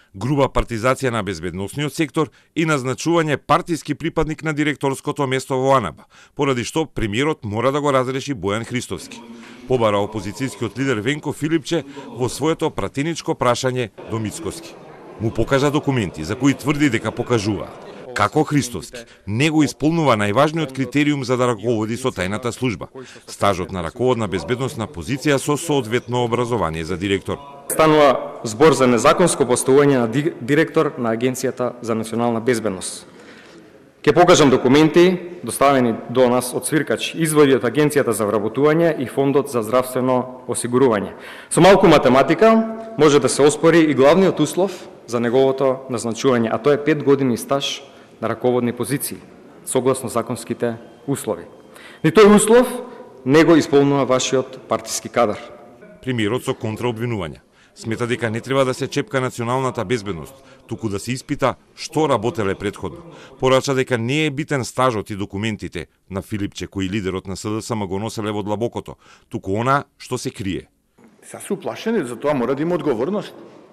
груба партизација на безбедносниот сектор и назначување партиски припадник на директорското место во АНБ, поради што премиерот мора да го разреши Бојан Христовски. Побара опозицијскиот лидер Венко Филипче во своето пратеничко прашање до Мицкоски. Му покажа документи за кои тврди дека покажуваат како Христовски не го исполнува најважниот критериум за да раководи со тајната служба, стажот на раководна безбедносна позиција со соодветно образование за директор. Станува збор за незаконско поставување на директор на Агенцијата за национална безбедност. Ке покажам документи доставени до нас од свиркач, изводи од Агенцијата за вработување и Фондот за здравствено осигурување. Со малку математика може да се оспори и главниот услов за неговото назначување, а тоа е 5 години стаж на раководни позиции, согласно законските услови. Ни тој услов не го исполнува вашиот партиски кадар. Премиерот со контраобвинувања смета дека не треба да се чепка националната безбедност, туку да се испита што работеле претходно. Порача дека не е битен стажот и документите на Филипче кои лидерот на СДСМ го носеле во длабокото, туку она што се крие. Се се уплашени, за тоа мора да има одговорност.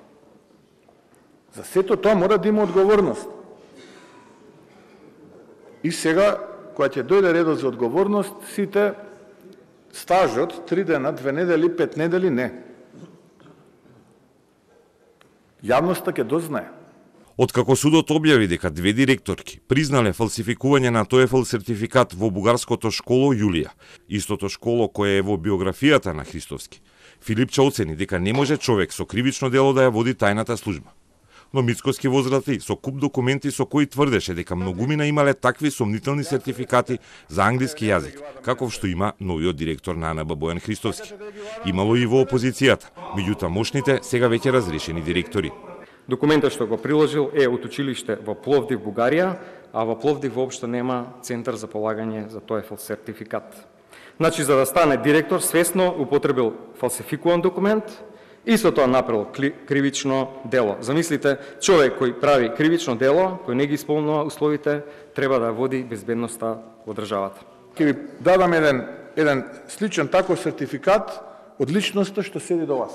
За сето тоа мора да има одговорност. И сега, кога ќе дојде редот за одговорност, сите стажот 3 дена, 2 недели, 5 недели, не. Јавноста ќе дознае. Откако судот објави дека 2 директорки признале фалсификување на TOEFL сертификат во бугарското школо Јулија, истото школо кое е во биографијата на Христовски, Филипче оцени дека не може човек со кривично дело да ја води тајната служба. Но Мицкоски возрати со куп документи со кои тврдеше дека многумина имале такви сомнителни сертификати за англиски јазик, каков што има новиот директор на АНБ Бојан Христовски. Имало и во опозицијата, меѓутоа мошните сега веќе разрешени директори. Документот што го приложил е од училиште во Пловдив, Бугарија, а во Пловдив воопшто нема центар за полагање за TOEFL сертификат. Значи, за да стане директор, свесно употребил фалсификуван документ и со тоа направил кривично дело. Замислите, човек кој прави кривично дело, кој не ги исполнува условите, треба да води безбедноста во државата. Ќе ви дадам еден сличен таков сертификат од личноста што седи до вас.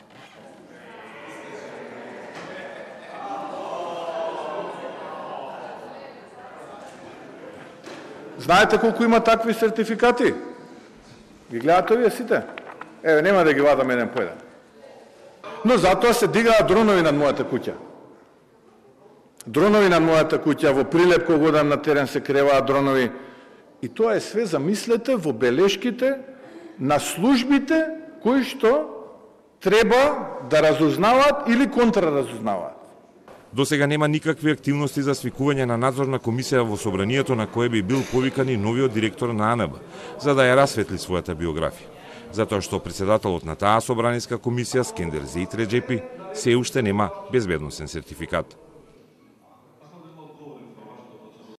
Знаете колку има такви сертификати? Ги гледате вие сите? Еве, нема да ги вадам еден по еден. Но затоа се дигаат дронови над мојата куќа. Дронови над мојата куќа, во Прилеп кога одам на терен се креваат дронови. И тоа е све, замислете, во белешките на службите кои што треба да разузнаваат или контраразузнаваат. До сега нема никакви активности за свикување на надзорна комисија во собранието на кое би бил повикан и новиот директор на АНБ, за да ја расветли својата биографија. Затоа што председателот на таа собраниска комисија Скендер Зејт Реџепи се уште нема безбедносен сертификат.